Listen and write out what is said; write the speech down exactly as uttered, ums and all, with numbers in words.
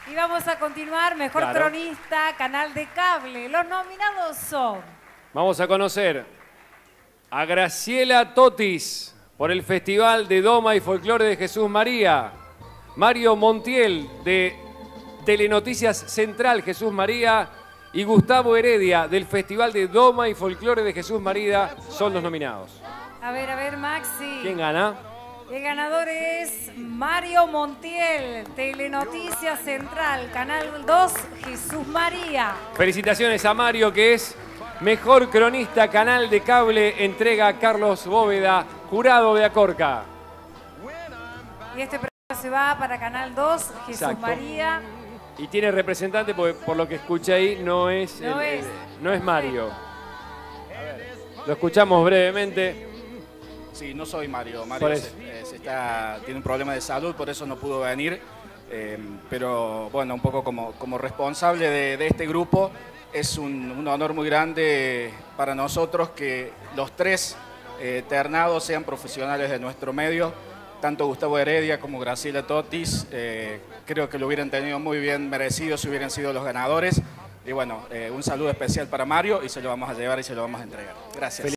Y vamos a continuar, mejor Claro. cronista, canal de cable. Los nominados son... Vamos a conocer a Graciela Totis por el Festival de Doma y Folclore de Jesús María. Mario Montiel de Telenoticias Central Jesús María. Y Gustavo Heredia del Festival de Doma y Folclore de Jesús María son los nominados. A ver, a ver, Maxi. ¿Quién gana? El ganador es Mario Montiel, Telenoticias Central, Canal dos, Jesús María. Felicitaciones a Mario, que es mejor cronista canal de cable, entrega a Carlos Bóveda, jurado de Acorca. Y este premio se va para Canal dos, Jesús Exacto. María. Y tiene representante, porque por lo que escuché ahí, no es, No el- es. el- no es Mario. Lo escuchamos brevemente. Sí, no soy Mario. Por Mario eso. se- eh, se está, tiene un problema de salud, por eso no pudo venir. Eh, pero bueno, un poco como, como responsable de, de este grupo, es un, un honor muy grande para nosotros que los tres eh, ternados sean profesionales de nuestro medio. Tanto Gustavo Heredia como Graciela Totis, eh, creo que lo hubieran tenido muy bien merecido si hubieran sido los ganadores. Y bueno, eh, un saludo especial para Mario y se lo vamos a llevar y se lo vamos a entregar. Gracias.